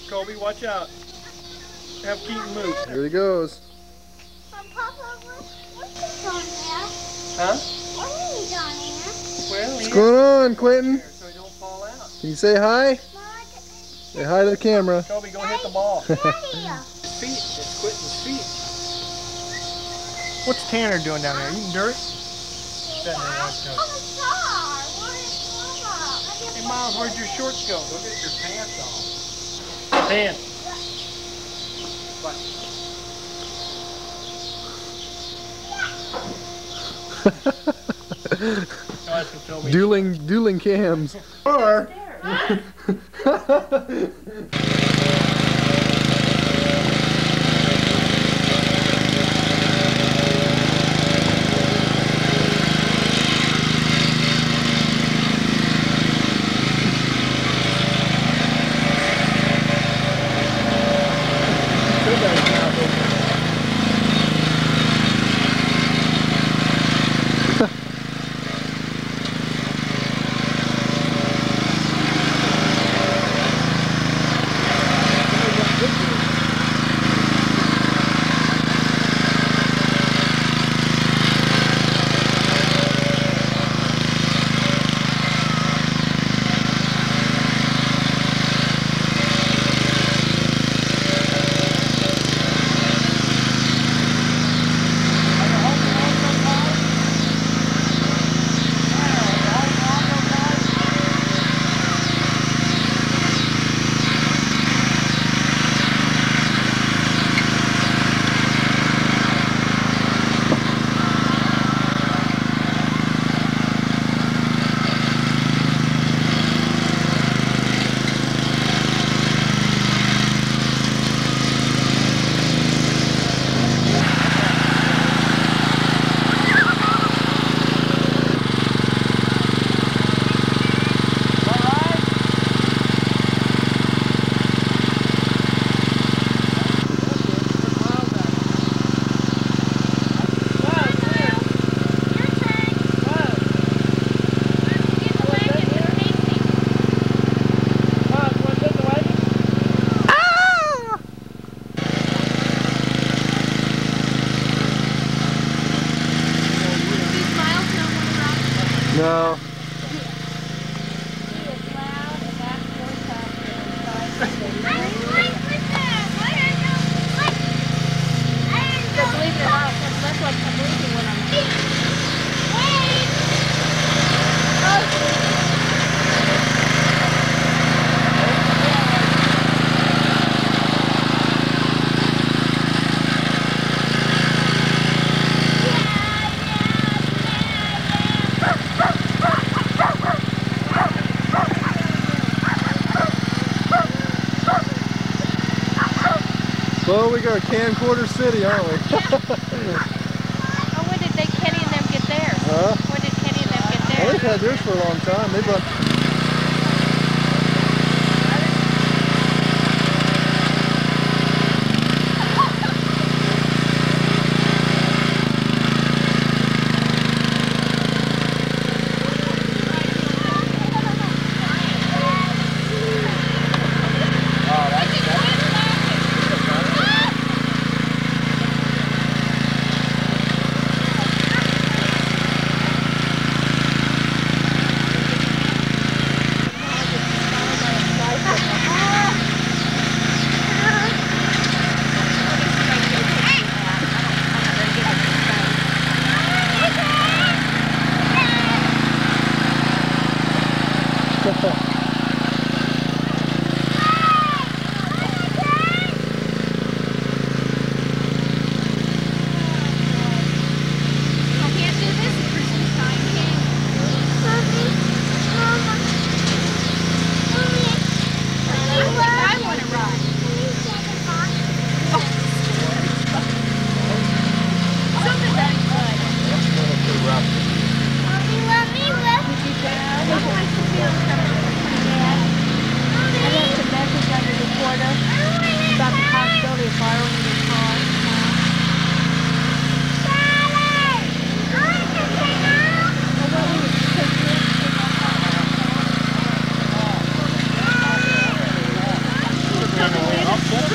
Kobe, watch out. Have Keaton move. Here he goes. Papa, what's on there? Huh? What is on there? Well, What's going on, Quentin? so he don't fall out. Can you say hi? Say hi to the camera. Kobe, go hit the ball. Daddy. Feet. It's Quentin's feet. What's Tanner doing down there? Eating dirt? Sitting there watching us. I'm a star. What is Mama? Hey, Miles, where'd your shorts go? Go get your pants on. Pants. What? Dueling cams. Or no. Well, we got Camcorder City, aren't we? Oh, when did Kenny and them get theirs? Huh? When did Kenny and them get theirs? Well, they've had theirs for a long time. They've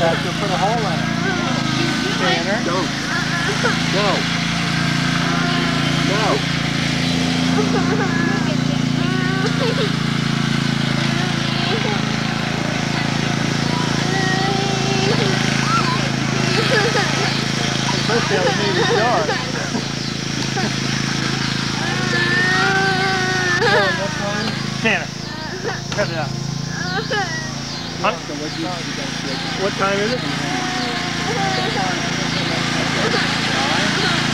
have to put a hole in it. Tanner. Don't. No. No. Especially out of Navy yard. Tanner, cut it out. Huh? What time is it?